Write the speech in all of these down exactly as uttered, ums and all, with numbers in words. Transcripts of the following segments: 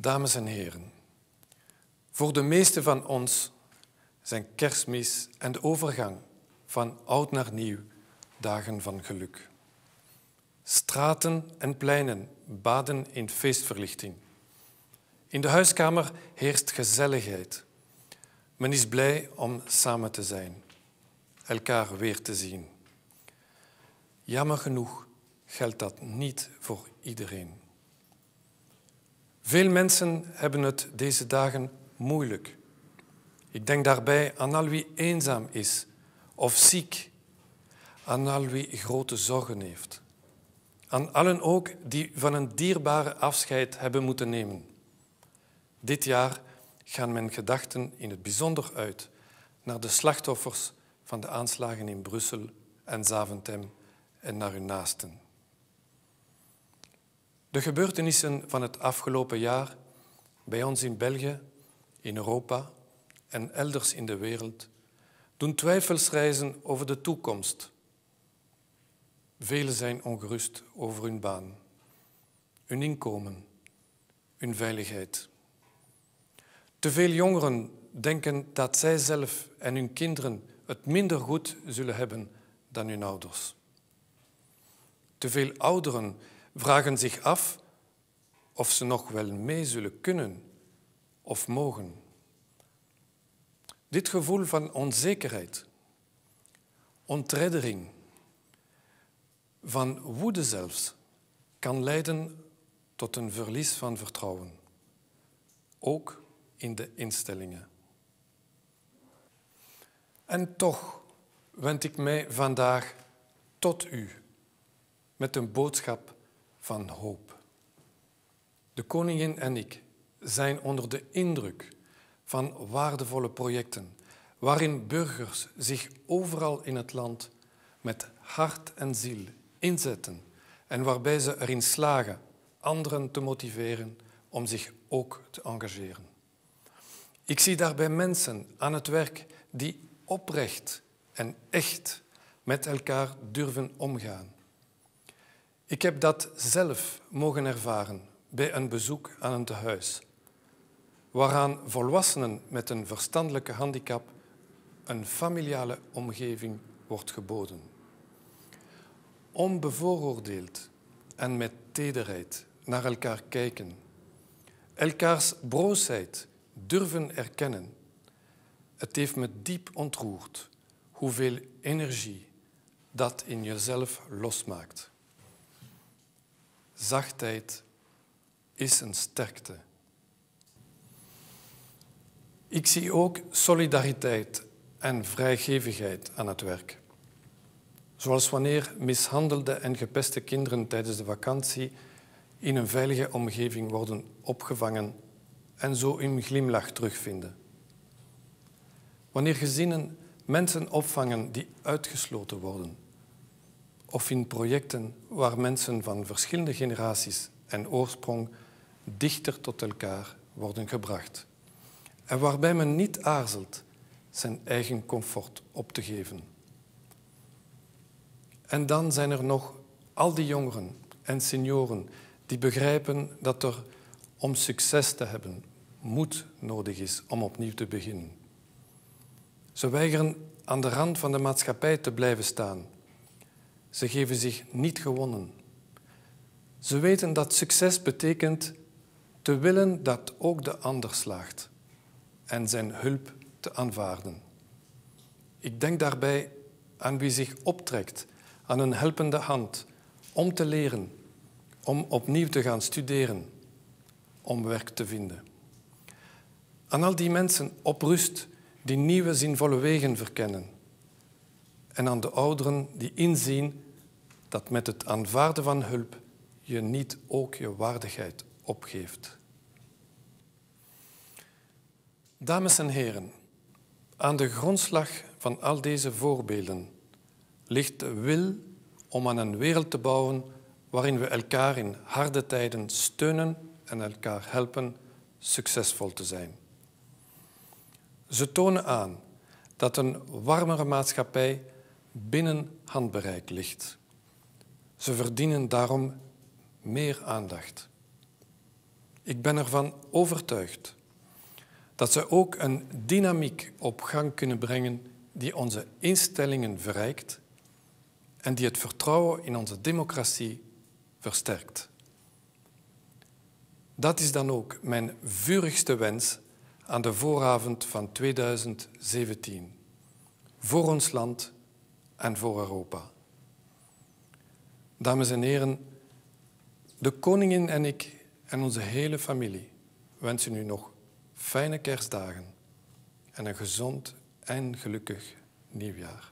Dames en heren, voor de meesten van ons zijn Kerstmis en de overgang van oud naar nieuw dagen van geluk. Straten en pleinen baden in feestverlichting. In de huiskamer heerst gezelligheid. Men is blij om samen te zijn, elkaar weer te zien. Jammer genoeg geldt dat niet voor iedereen. Veel mensen hebben het deze dagen moeilijk. Ik denk daarbij aan al wie eenzaam is of ziek, aan al wie grote zorgen heeft. Aan allen ook die van een dierbare afscheid hebben moeten nemen. Dit jaar gaan mijn gedachten in het bijzonder uit naar de slachtoffers van de aanslagen in Brussel en Zaventem en naar hun naasten. De gebeurtenissen van het afgelopen jaar bij ons in België, in Europa en elders in de wereld doen twijfels rijzen over de toekomst. Velen zijn ongerust over hun baan, hun inkomen, hun veiligheid. Te veel jongeren denken dat zij zelf en hun kinderen het minder goed zullen hebben dan hun ouders. Te veel ouderen vragen zich af of ze nog wel mee zullen kunnen of mogen. Dit gevoel van onzekerheid, ontreddering, van woede zelfs, kan leiden tot een verlies van vertrouwen, ook in de instellingen. En toch wend ik mij vandaag tot u met een boodschap van hoop. De koningin en ik zijn onder de indruk van waardevolle projecten waarin burgers zich overal in het land met hart en ziel inzetten en waarbij ze erin slagen anderen te motiveren om zich ook te engageren. Ik zie daarbij mensen aan het werk die oprecht en echt met elkaar durven omgaan. Ik heb dat zelf mogen ervaren bij een bezoek aan een tehuis, waaraan volwassenen met een verstandelijke handicap een familiale omgeving wordt geboden. Onbevooroordeeld en met tederheid naar elkaar kijken, elkaars broosheid durven erkennen. Het heeft me diep ontroerd hoeveel energie dat in jezelf losmaakt. Zachtheid is een sterkte. Ik zie ook solidariteit en vrijgevigheid aan het werk. Zoals wanneer mishandelde en gepeste kinderen tijdens de vakantie in een veilige omgeving worden opgevangen en zo hun glimlach terugvinden. Wanneer gezinnen mensen opvangen die uitgesloten worden. Of in projecten waar mensen van verschillende generaties en oorsprong dichter tot elkaar worden gebracht. En waarbij men niet aarzelt zijn eigen comfort op te geven. En dan zijn er nog al die jongeren en senioren die begrijpen dat er om succes te hebben moed nodig is om opnieuw te beginnen. Ze weigeren aan de rand van de maatschappij te blijven staan. Ze geven zich niet gewonnen. Ze weten dat succes betekent te willen dat ook de ander slaagt en zijn hulp te aanvaarden. Ik denk daarbij aan wie zich optrekt aan een helpende hand om te leren, om opnieuw te gaan studeren, om werk te vinden. Aan al die mensen op rust die nieuwe zinvolle wegen verkennen. En aan de ouderen die inzien dat met het aanvaarden van hulp je niet ook je waardigheid opgeeft. Dames en heren, aan de grondslag van al deze voorbeelden ligt de wil om aan een wereld te bouwen waarin we elkaar in harde tijden steunen en elkaar helpen succesvol te zijn. Ze tonen aan dat een warmere maatschappij binnen handbereik ligt. Ze verdienen daarom meer aandacht. Ik ben ervan overtuigd dat ze ook een dynamiek op gang kunnen brengen die onze instellingen verrijkt en die het vertrouwen in onze democratie versterkt. Dat is dan ook mijn vurigste wens aan de vooravond van tweeduizend zeventien. Voor ons land en voor Europa. Dames en heren, de koningin en ik en onze hele familie wensen u nog fijne kerstdagen en een gezond en gelukkig nieuwjaar.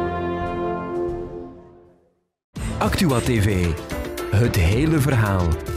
Actua T V. Het hele verhaal.